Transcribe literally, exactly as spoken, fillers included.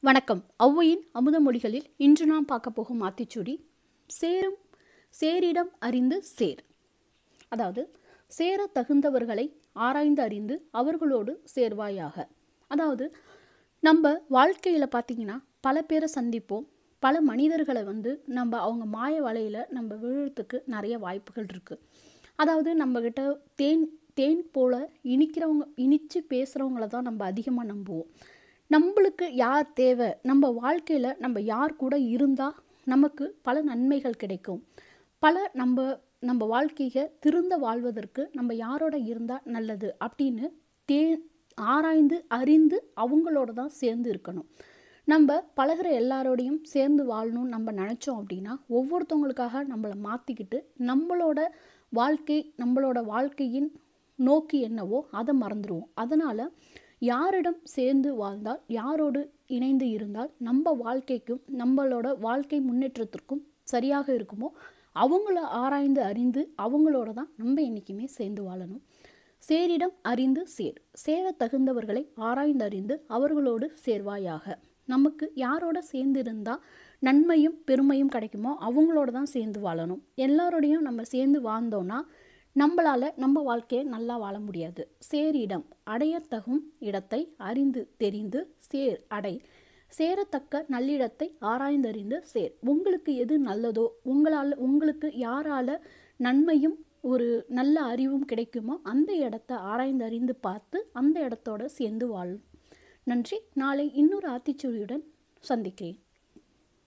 வணக்கம். ஔவையின் அமுத மொழிகளில் இன்று நாம் பார்க்க போகும் ஆத்திச்சூடி சேரும் சேரிடம் அறிந்து சேர். அதாவது சேர தகுந்தவர்களை ஆராய்ந்து அறிந்து அவர்களோடு சேர்வாயாக. அதாவது நம்ம வாழ்க்கையில் பார்த்திங்கன்னா பல பேரை சந்திப்போம். பல மனிதர்களை வந்து நம்ம அவங்க மாய வலையில் நம்ம விழுறதுக்கு நிறைய வாய்ப்புகள் இருக்குது. அதாவது நம்மக்கிட்ட தேன் தேன் போல் இனிக்கிறவங்க இனித்து பேசுகிறவங்கள தான் நம்ம அதிகமாக நம்புவோம். நம்மளுக்கு யார் தேவை, நம்ம வாழ்க்கையில் நம்ம யார் கூட இருந்தால் நமக்கு பல நன்மைகள் கிடைக்கும், பல நம்ம நம்ம வாழ்க்கையை திருந்த வாழ்வதற்கு நம்ம யாரோட இருந்தால் நல்லது அப்படின்னு தே ஆராய்ந்து அறிந்து அவங்களோட தான் சேர்ந்து இருக்கணும். நம்ம பழகிற எல்லாரோடையும் சேர்ந்து வாழணும்னு நம்ம நினச்சோம் அப்படின்னா ஒவ்வொருத்தவங்களுக்காக நம்மளை மாற்றிக்கிட்டு நம்மளோட வாழ்க்கை நம்மளோட வாழ்க்கையின் நோக்கி என்னவோ அதை மறந்துடுவோம். அதனால் யாரிடம் சேர்ந்து வாழ்ந்தால், யாரோடு இணைந்து இருந்தால் நம்ம வாழ்க்கைக்கும் நம்மளோட வாழ்க்கை முன்னேற்றத்திற்கும் சரியாக இருக்குமோ அவங்கள ஆராய்ந்து அறிந்து அவங்களோட தான் நம்ம என்றைக்குமே சேர்ந்து வாழணும். சேரிடம் அறிந்து சேர். சேர தகுந்தவர்களை ஆராய்ந்து அறிந்து அவர்களோடு சேர்வாயாக. நமக்கு யாரோட சேர்ந்து இருந்தால் நன்மையும் பெருமையும் கிடைக்குமோ அவங்களோட தான் சேர்ந்து வாழணும். எல்லாரோடையும் நம்ம சேர்ந்து வாழ்ந்தோன்னா நம்மளால் நம்ம வாழ்க்கையை நல்லா வாழ முடியாது. சேரிடம் அடையத்தகும் இடத்தை அறிந்து தெரிந்து சேர் அடை. சேரத்தக்க நல்லிடத்தை ஆராய்ந்தறிந்து சேர். உங்களுக்கு எது நல்லதோ, உங்களால் உங்களுக்கு யாரால் நன்மையும் ஒரு நல்ல அறிவும் கிடைக்குமோ அந்த இடத்த ஆராய்ந்து அறிந்து பார்த்து அந்த இடத்தோட சேர்ந்து வாழும். நன்றி. நாளை இன்னொரு ஆத்திச்சூடியுடன் சந்திக்கிறேன்.